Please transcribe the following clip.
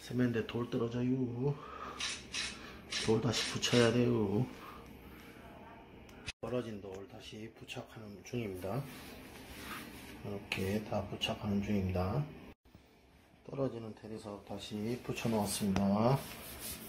세면대 돌 떨어져요. 돌 다시 붙여야 돼요. 떨어진 돌 다시 부착하는 중입니다. 이렇게 다 부착하는 중입니다. 떨어지는 대리석 다시 붙여 놓았습니다.